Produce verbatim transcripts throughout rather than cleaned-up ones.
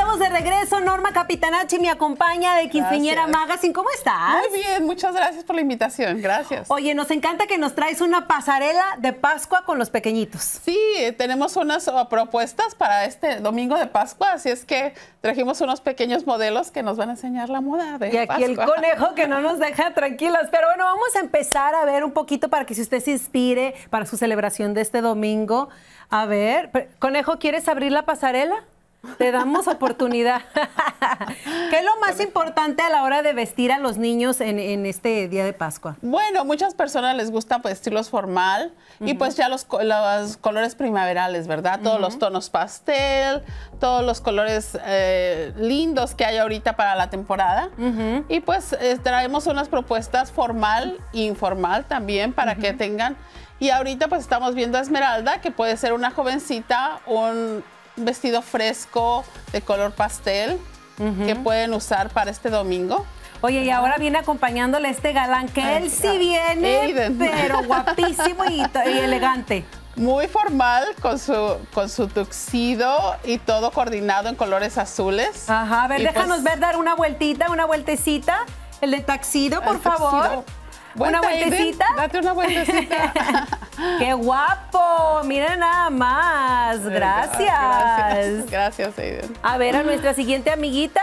estamos de regreso. Norma Capitanacci me acompaña de Quinceañera Magazine. ¿Cómo estás? Muy bien, muchas gracias por la invitación. Gracias. Oye, nos encanta que nos traes una pasarela de Pascua con los pequeñitos. Sí, tenemos unas uh, propuestas para este domingo de Pascua, así es que trajimos unos pequeños modelos que nos van a enseñar la moda de Y aquí Pascua. el conejo que no nos deja tranquilas. Pero bueno, vamos a empezar a ver un poquito para que si usted se inspire para su celebración de este domingo. A ver, conejo, ¿quieres abrir la pasarela? Te damos oportunidad. ¿Qué es lo más importante a la hora de vestir a los niños en, en este día de Pascua? Bueno, muchas personas les gusta pues, vestirlos formal uh-huh. y pues ya los, los colores primaverales, ¿verdad? Todos uh-huh. los tonos pastel, todos los colores eh, lindos que hay ahorita para la temporada. Uh-huh. Y pues eh, traemos unas propuestas formal e informal también para uh-huh. que tengan. Y ahorita pues estamos viendo a Esmeralda, que puede ser una jovencita, un vestido fresco de color pastel uh-huh. que pueden usar para este domingo. Oye, y ahora viene acompañándole este galán, que Ay, él sí viene, Aiden. pero guapísimo y, y elegante. Muy formal, con su, con su tuxedo y todo coordinado en colores azules. Ajá, a ver, y déjanos pues, ver, dar una vueltita, una vueltecita. El de tuxedo, por favor. Tuxedo. ¿Una vueltecita? Aiden, date una vueltecita. ¡Qué guapo! Mira nada más. Gracias. Gracias, gracias, Aiden. A ver, a nuestra siguiente amiguita.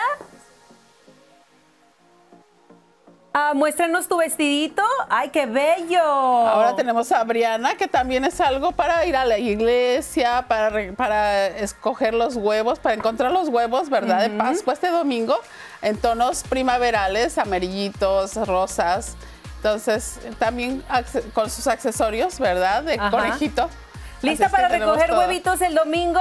Ah, muéstranos tu vestidito. ¡Ay, qué bello! Ahora tenemos a Briana, que también es algo para ir a la iglesia, para, para escoger los huevos, para encontrar los huevos, ¿verdad? Uh-huh. De Pascua este domingo, en tonos primaverales, amarillitos, rosas. Entonces, también con sus accesorios, ¿verdad? De Ajá. conejito. ¿Lista para recoger todo. huevitos el domingo?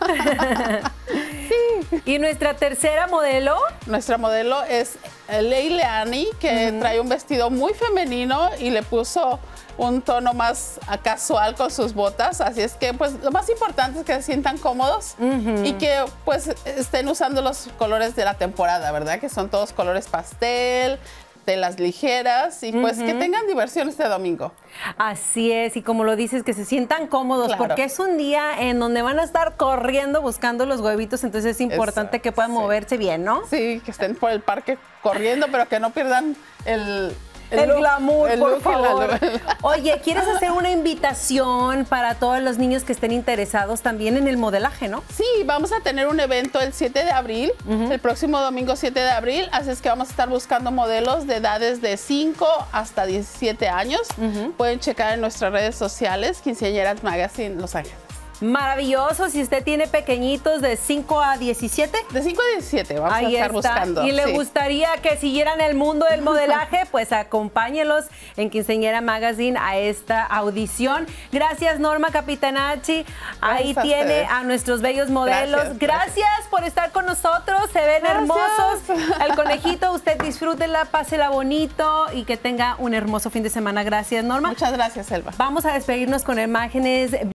Sí. ¿Y nuestra tercera modelo? Nuestra modelo es Leileani, que uh-huh. trae un vestido muy femenino y le puso un tono más casual con sus botas. Así es que, pues, lo más importante es que se sientan cómodos uh-huh. y que, pues, estén usando los colores de la temporada, ¿verdad? Que son todos colores pastel, telas ligeras y pues uh-huh. que tengan diversión este domingo. Así es, y como lo dices, que se sientan cómodos, claro. porque es un día en donde van a estar corriendo buscando los huevitos, entonces es importante Exacto, que puedan sí. moverse bien, ¿no? Sí, que estén por el parque corriendo, pero que no pierdan el... El, el look, glamour, el por favor. Oye, ¿quieres hacer una invitación para todos los niños que estén interesados también en el modelaje, no? Sí, vamos a tener un evento el siete de abril, uh-huh. el próximo domingo siete de abril, así es que vamos a estar buscando modelos de edades de cinco hasta diecisiete años. Uh-huh. Pueden checar en nuestras redes sociales, Quinceañeras Magazine Los Ángeles. Maravilloso, si usted tiene pequeñitos de cinco a diecisiete. De cinco a diecisiete, vamos Ahí a estar está. buscando. Y le sí. gustaría que siguieran el mundo del modelaje, pues acompáñelos en Quinceañera Magazine a esta audición. Gracias, Norma Capitanacci. Ahí Gracias tiene a, a nuestros bellos modelos. Gracias, gracias, gracias por estar con nosotros, se ven gracias. hermosos. El conejito, usted disfrútela, pásela bonito y que tenga un hermoso fin de semana. Gracias, Norma. Muchas gracias, Elba. Vamos a despedirnos con imágenes